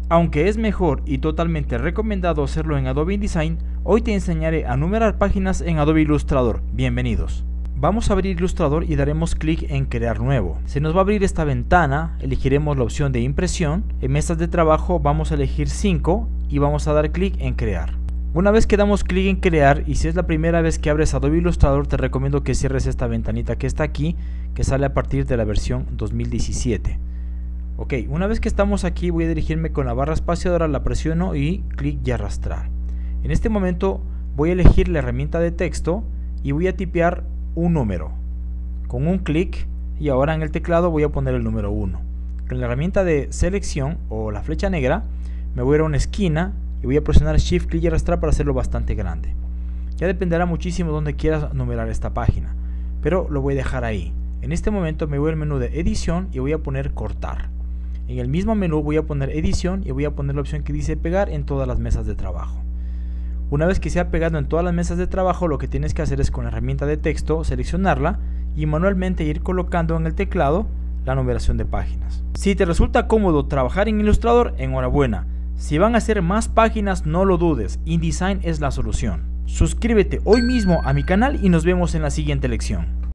Aunque es mejor y totalmente recomendado hacerlo en Adobe InDesign, hoy te enseñaré a numerar páginas en Adobe Illustrator. Bienvenidos. Vamos a abrir Illustrator y daremos clic en crear nuevo. Se nos va a abrir esta ventana, elegiremos la opción de impresión. En mesas de trabajo vamos a elegir 5 y vamos a dar clic en crear. Una vez que damos clic en crear, y si es la primera vez que abres Adobe Illustrator, te recomiendo que cierres esta ventanita que está aquí, que sale a partir de la versión 2017. Ok, una vez que estamos aquí voy a dirigirme con la barra espaciadora, la presiono y clic y arrastrar. En este momento voy a elegir la herramienta de texto y voy a tipear un número con un clic, y ahora en el teclado voy a poner el número 1. Con la herramienta de selección o la flecha negra me voy a ir a una esquina y voy a presionar Shift, clic y arrastrar para hacerlo bastante grande. Ya dependerá muchísimo donde quieras numerar esta página, pero lo voy a dejar ahí. En este momento me voy al menú de edición y voy a poner cortar. En el mismo menú voy a poner edición y voy a poner la opción que dice pegar en todas las mesas de trabajo. Una vez que se ha pegado en todas las mesas de trabajo, lo que tienes que hacer es con la herramienta de texto seleccionarla y manualmente ir colocando en el teclado la numeración de páginas. Si te resulta cómodo trabajar en Illustrator, enhorabuena. Si van a hacer más páginas, no lo dudes, InDesign es la solución. Suscríbete hoy mismo a mi canal y nos vemos en la siguiente lección.